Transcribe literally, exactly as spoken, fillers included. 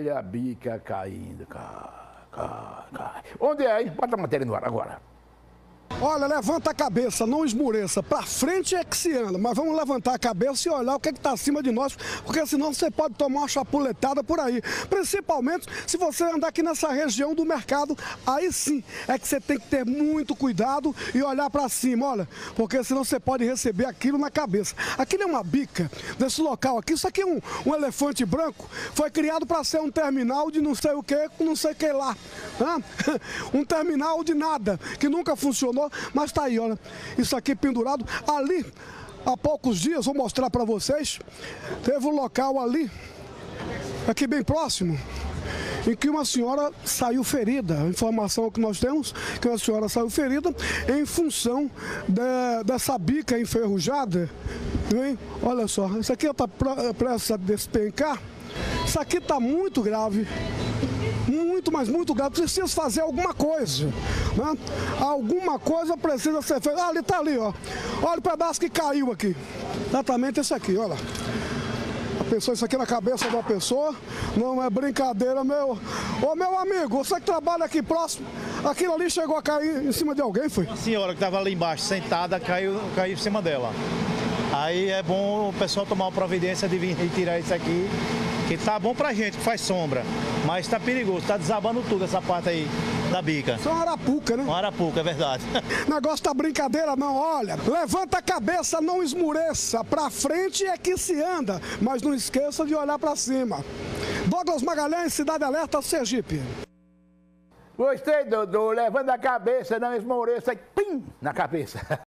Olha a bica caindo. Cai, cai, cai. Onde é, hein? Bota a matéria no ar agora. Olha, levanta a cabeça, não esmureça. Pra frente é que se anda, mas vamos levantar a cabeça e olhar o que é que tá acima de nós, porque senão você pode tomar uma chapuletada por aí. Principalmente se você andar aqui nessa região do mercado, aí sim é que você tem que ter muito cuidado e olhar pra cima, olha, porque senão você pode receber aquilo na cabeça. Aquilo é uma bica desse local aqui, isso aqui é um, um elefante branco, foi criado para ser um terminal de não sei o que, não sei o que lá. Né? Um terminal de nada, que nunca funcionou. Mas tá aí, olha, isso aqui pendurado ali, há poucos dias, vou mostrar para vocês, teve um local ali, aqui bem próximo, em que uma senhora saiu ferida. A informação que nós temos que uma senhora saiu ferida em função de, dessa bica enferrujada, hein? Olha só, isso aqui está prestes a despencar, isso aqui está muito grave. Muito, mas muito grave. Precisa fazer alguma coisa, né? Alguma coisa precisa ser feita. Ah, ali tá ali, ó. Olha o pedaço que caiu aqui. Exatamente esse aqui, olha. A pessoa, isso aqui na cabeça de uma pessoa. Não é brincadeira, meu. Ô, meu amigo, você que trabalha aqui próximo, aquilo ali chegou a cair em cima de alguém, foi? Uma senhora que estava ali embaixo, sentada, caiu, caiu em cima dela. Aí é bom o pessoal tomar uma providência de vir retirar isso aqui, que tá bom pra gente, que faz sombra, mas tá perigoso, tá desabando tudo essa parte aí da bica. Isso é uma arapuca, né? Uma arapuca, é verdade. Negócio tá brincadeira não, olha, levanta a cabeça, não esmureça, pra frente é que se anda, mas não esqueça de olhar pra cima. Douglas Magalhães, Cidade Alerta, Sergipe. Gostei, Dodô, levanta a cabeça, não esmoreça, pim, na cabeça.